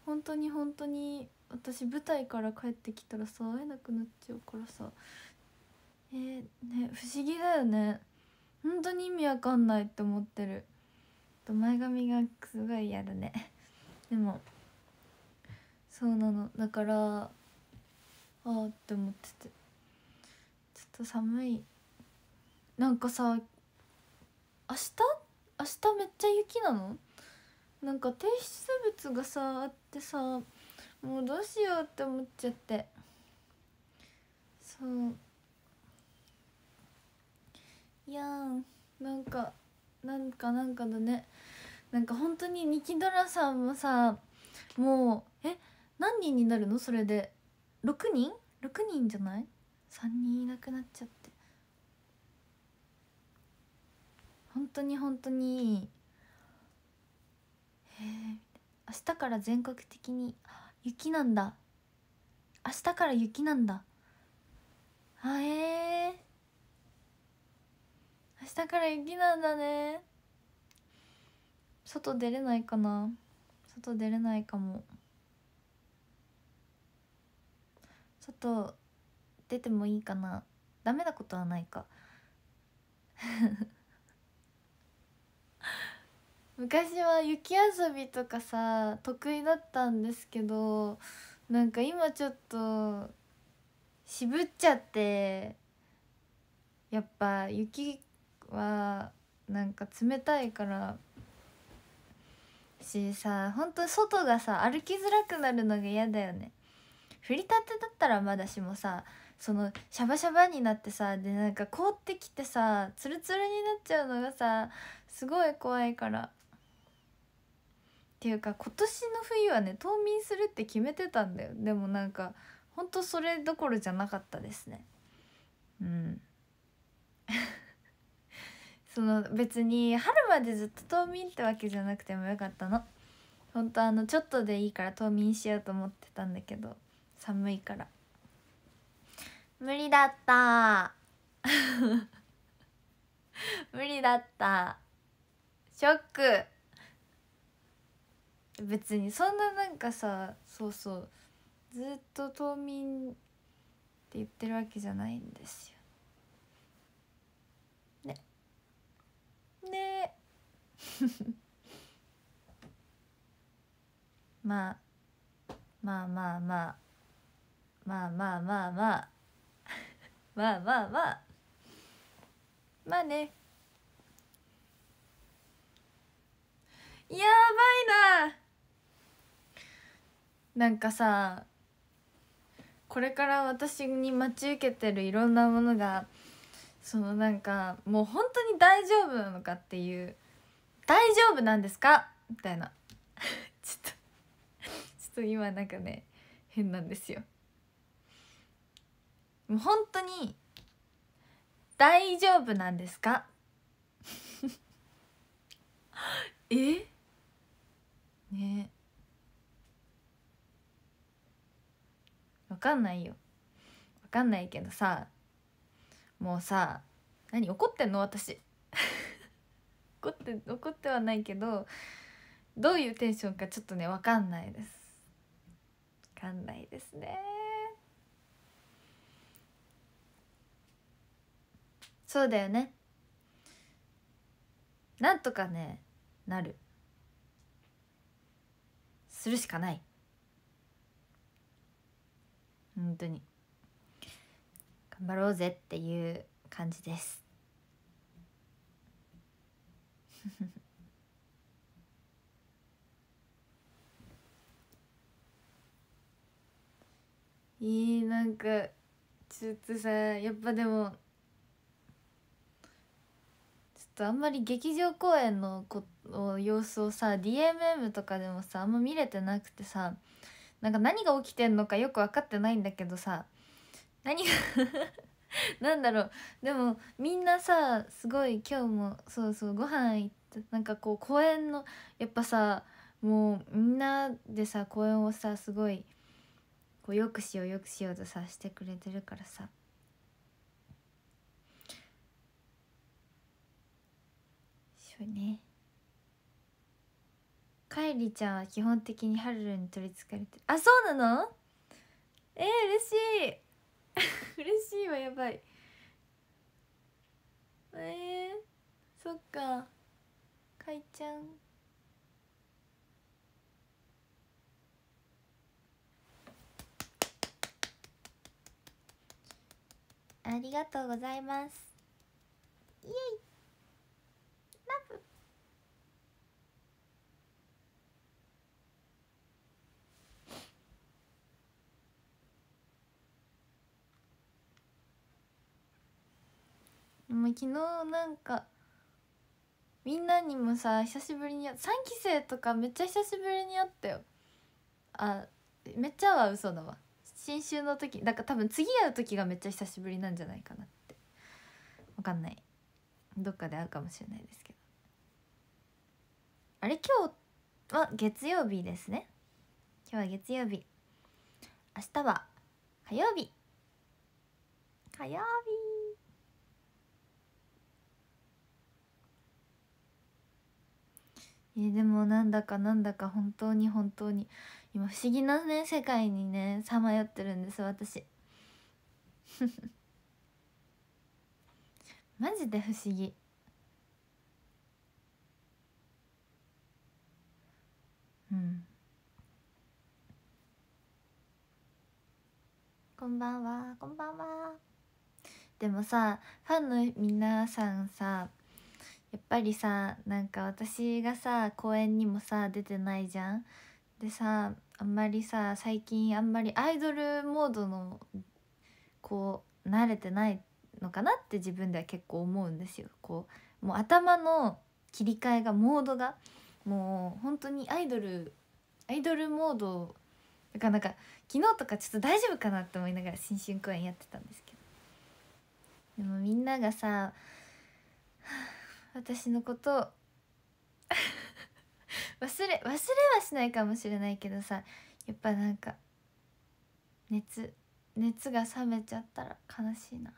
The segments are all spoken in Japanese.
本当に本当に私舞台から帰ってきたらさ会えなくなっちゃうからさ、ね、不思議だよね。本当に意味わかんないって思ってる。前髪がすごい嫌だね。でもそうなの、だからって思ってて、ちょっと寒い。なんかさ、明日めっちゃ雪なの。なんか提出物がさあってさ、もうどうしようって思っちゃって。そういやなんかだね。なんか本当にニキドラさんもさ、もう何人になるのそれで。6人じゃない？ 3 人いなくなっちゃって、本当に本当に。明日から全国的に雪なんだ。明日から雪なんだ。明日から雪なんだね。外出れないかな。外出れないかも。外出てもいいかな。ダメなことはないか。昔は雪遊びとかさ得意だったんですけど、なんか今ちょっと渋っちゃって、やっぱ雪はなんか冷たいからしさ、ほんと外がさ歩きづらくなるのが嫌だよね。降りたてだったらまだしもさ、そのシャバシャバになってさ、でなんか凍ってきてさツルツルになっちゃうのがさすごい怖いから。っていうか今年の冬はね冬眠するって決めてたんだよ。でもなんかほんとそれどころじゃなかったですね。うんその別に春までずっと冬眠ってわけじゃなくてもよかったの。ほんとちょっとでいいから冬眠しようと思ってたんだけど、寒いから無理だった無理だった。ショック。別にそんななんかさ、そうそうずっと冬眠って言ってるわけじゃないんですよね。ねまあまあまあまあまあまあまあまあまあまあまあまあね。やばいな。なんかさ、これから私に待ち受けてるいろんなものが、そのなんかもう本当に大丈夫なのかっていう、大丈夫なんですかみたいなちょっと今なんかね変なんですよ。もう本当に大丈夫なんですかね、わかんないよ。わかんないけどさ、もうさ、何怒ってんの私怒ってはないけど、どういうテンションかちょっとねわかんないです。わかんないですね。そうだよね。なんとかねなる、するしかない。本当に頑張ろうぜっていう感じですなんかちょっとさ、やっぱでもちょっとあんまり劇場公演の様子をさ DMM とかでもさあんま見れてなくてさ、なんか何が起きてんのかよく分かってないんだけどさ、何がなんだろう。でもみんなさすごい今日もそうそうご飯行って、なんかこう公演のやっぱさ、もうみんなでさ公演をさすごいこうよくしようよくしようとさしてくれてるからさ、そうね、 かえりちゃんは基本的にハルルに取りつかれてる。あ、そうなの？嬉しい嬉しいわ。やばい。そっか。かいちゃんありがとうございます。イエイラブ。もう昨日なんかみんなにもさ、久しぶりに3期生とかめっちゃ久しぶりに会ったよ。あ、めっちゃは嘘だわ。新春の時だから多分次会う時がめっちゃ久しぶりなんじゃないかなって。わかんない、どっかで会うかもしれないですけど。あれ、今日は月曜日ですね。今日は月曜日、明日は火曜日。火曜日。でもなんだか本当に今不思議なね世界にねさまよってるんです私マジで不思議。こんばんは、こんばんは。でもさ、ファンの皆さんさ、やっぱりさ、なんか私がさ公演にもさ出てないじゃん。でさ、あんまりさ最近あんまりアイドルモードのこう慣れてないのかなって自分では結構思うんですよ。こうもう頭の切り替えがモードがもう本当にアイドルモードだから、なんか昨日とかちょっと大丈夫かなって思いながら新春公演やってたんですけど、でもみんながさ私のことを忘れはしないかもしれないけどさ、やっぱなんか熱が冷めちゃったら悲しいな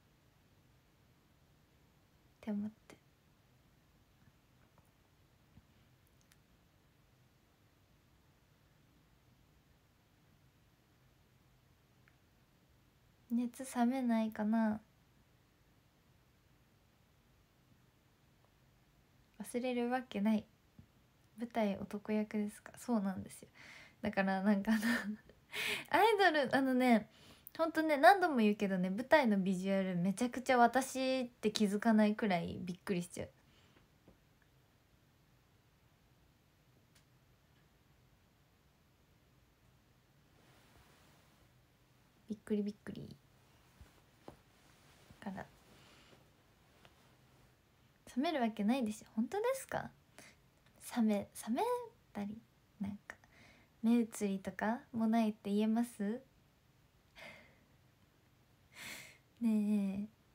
って思って。熱冷めないかな。忘れるわけない。舞台男役ですか？そうなんですよ。だからなんかアイドルほんとね、何度も言うけどね、舞台のビジュアルめちゃくちゃ私って気づかないくらいびっくりしちゃう。びっくりから冷めるわけないでしょ。本当ですか？冷めたりなんか目移りとかもないって言えます？ねえ。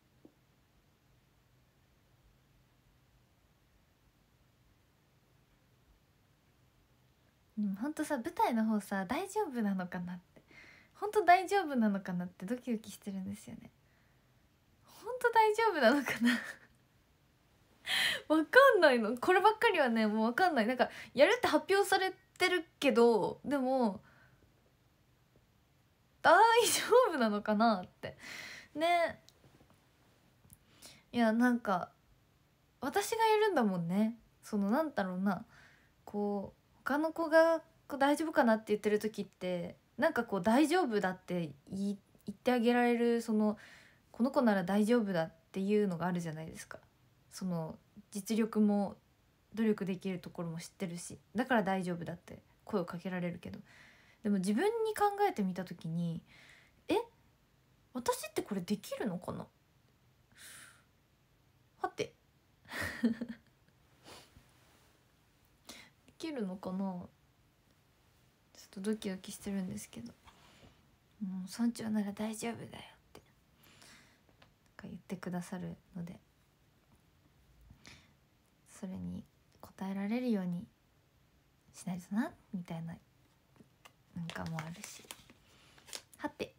でもほんとさ、舞台の方さ大丈夫なのかなって、ほんと大丈夫なのかなってドキドキしてるんですよね。ほんと大丈夫なのかなわかんないの、こればっかりはね、もうわかんない。なんかやるって発表されてるけど、でも大丈夫なのかなってね。いやなんか私がやるんだもんね。そのなんだろうな、こう他の子がこう大丈夫かなって言ってる時ってなんかこう大丈夫だって言ってあげられる、そのこの子なら大丈夫だっていうのがあるじゃないですか。その実力も努力できるところも知ってるし、だから大丈夫だって声をかけられるけど、でも自分に考えてみた時に、え、私ってこれできるのかな、はてできるのかな、ちょっとドキドキしてるんですけど、村長なら大丈夫だよって言ってくださるので、それに応えられるようにしないとなみたいななんかもあるし、はて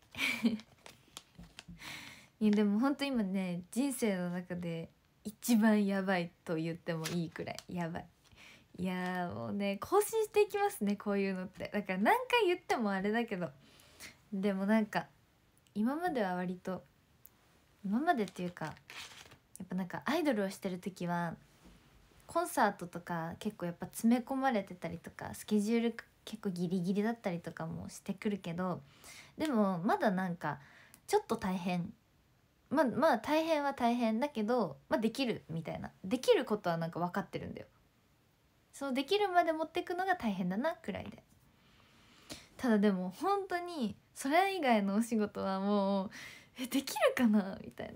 いやでも本当今ね、人生の中で一番やばいと言ってもいいくらいやばいいやもうね更新していきますね、こういうのって。だから何回言ってもあれだけど、でもなんか今までは割と、今までっていうかやっぱなんかアイドルをしてる時はコンサートとか結構やっぱ詰め込まれてたりとか、スケジュール結構ギリギリだったりとかもしてくるけど、でもまだなんかちょっと大変、まあ大変は大変だけど、まあ、できるみたいな、できることはなんか分かってるんだよ。そうできるまで持っていくのが大変だなくらいで。ただでも本当にそれ以外のお仕事はもうできるかなみたいな、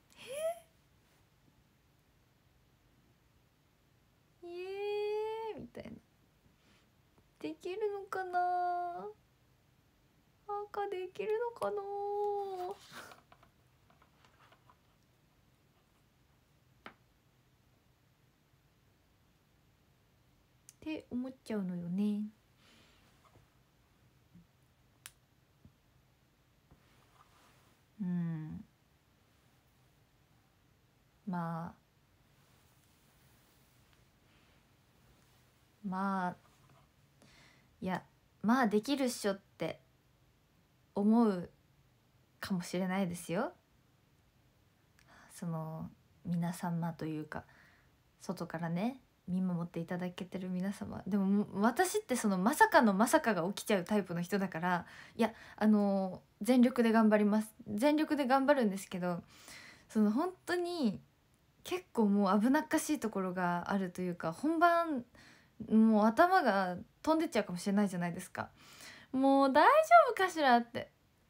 みたいな、できるのかな、なんかできるのかなって思っちゃうのよね。うん、まあまあいや、まあできるっしょって思うかもしれないですよ、その皆様というか外からね見守っていただけてる皆様。でも私ってそのまさかのまさかが起きちゃうタイプの人だから、いや全力で頑張ります、全力で頑張るんですけど、その本当に結構もう危なっかしいところがあるというか、本番もう頭が飛んでっちゃうかもしれないじゃないですか。もう大丈夫かしらって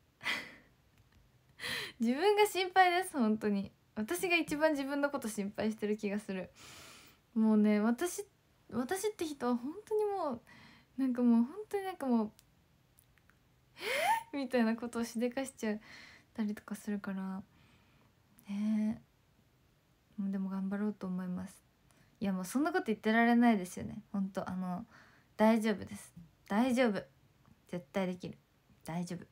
自分が心配です。本当に私が一番自分のこと心配してる気がする。もうね、私って人は本当にもうなんかもう本当になんかもうみたいなことをしでかしちゃったりとかするからね。もうでも頑張ろうと思います。いやもうそんなこと言ってられないですよね、本当。大丈夫です、大丈夫、絶対できる、大丈夫、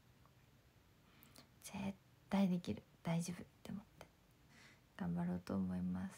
絶対できる、大丈夫って思って頑張ろうと思います。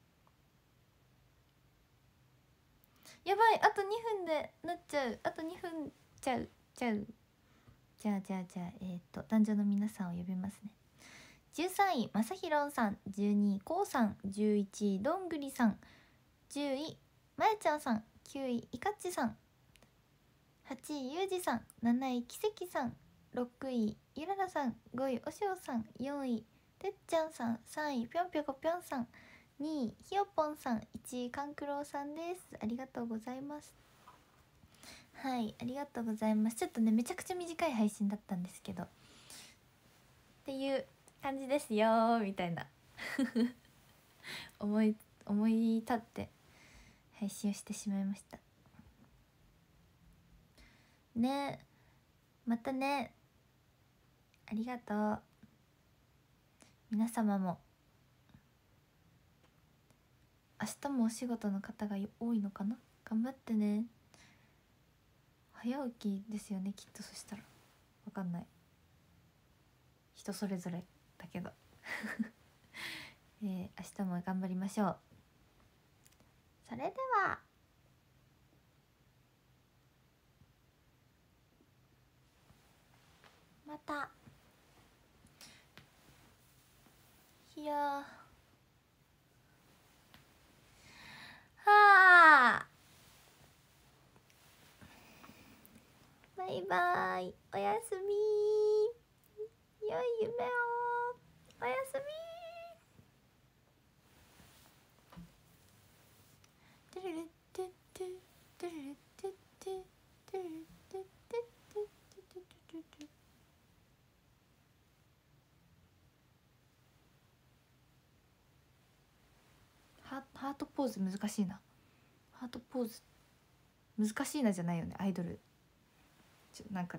やばい、あと2分でなっちゃう、あと2分ちゃう。じゃあ男女の皆さんを呼びますね。13位まさひろんさん、12位こうさん、11位どんぐりさん、10位まやちゃんさん、9位いかっちさん、8位ゆうじさん、7位きせきさん、6位ゆららさん、5位おしおさん、4位てっちゃんさん、3位ぴょんぴょこぴょんさん、2位ひよぽんさん、1位かんくろうさんです。ありがとうございます。はい、ありがとうございます。ちょっとねめちゃくちゃ短い配信だったんですけどっていう感じですよみたいな思い立って配信をしてしまいましたね。またね、ありがとう。皆様も明日もお仕事の方が多いのかな、頑張ってね。早起きですよねきっと。そしたらわかんない、人それぞれだけど明日も頑張りましょう。それではまた。いやはあ、バイバイ、おやすみ、良い夢を、おやすみ。テレレッテッテテレレッテッテテレレッテッテテテテテテ。ハートポーズ難しいな。ハートポーズ難しいなじゃないよね、アイドルなんか